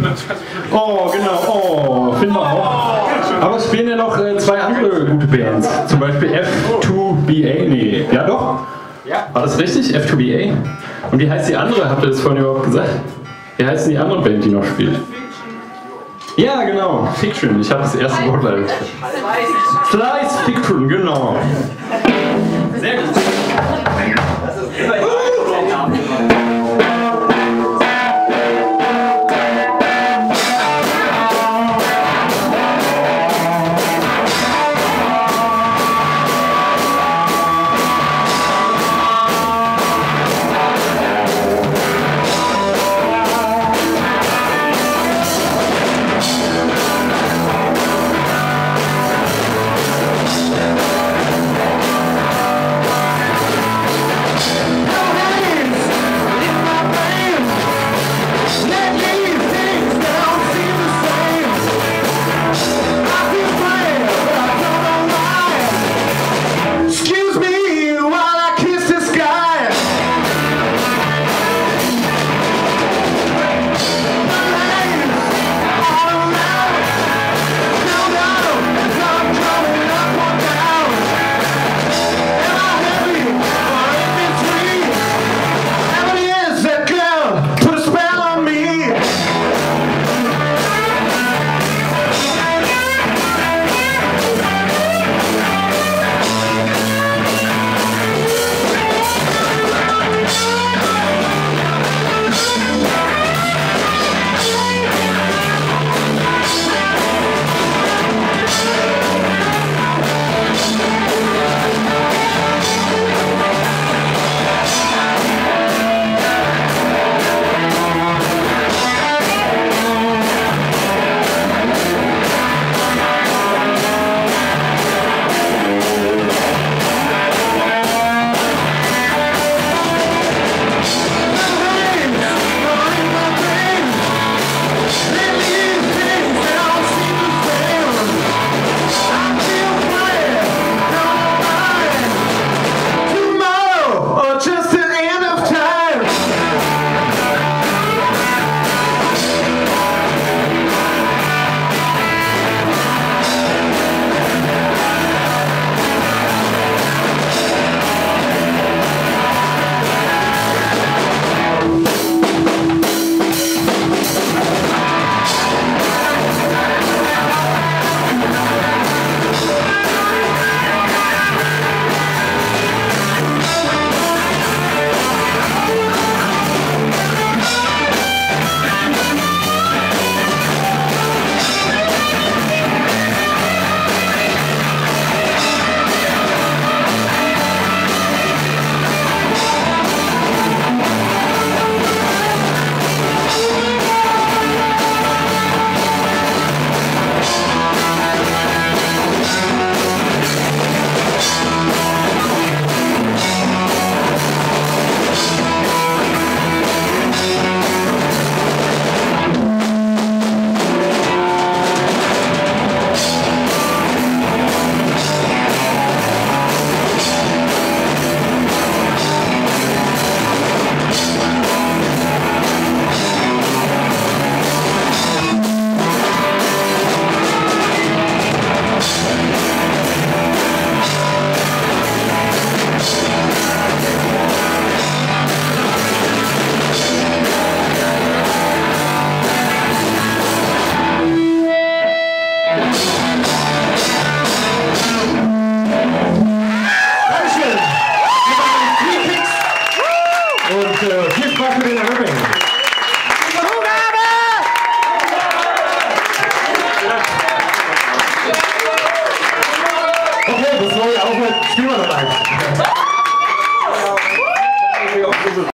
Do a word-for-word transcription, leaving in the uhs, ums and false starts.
Oh, genau, oh, finden wir auch. Aber es spielen ja noch äh, zwei andere gute Bands. Zum Beispiel F zwei B A. Nee, ja doch? War das richtig? F zwei B A? Und wie heißt die andere? Habt ihr das vorhin überhaupt gesagt? Wie heißt denn die andere Band, die noch spielt? Ja, genau, Fiction. Ich habe das erste Wort leider nicht. Slice Fiction, genau. Sehr gut. Das ist Okay, bevor ihr aufhört, spielen wir noch eins.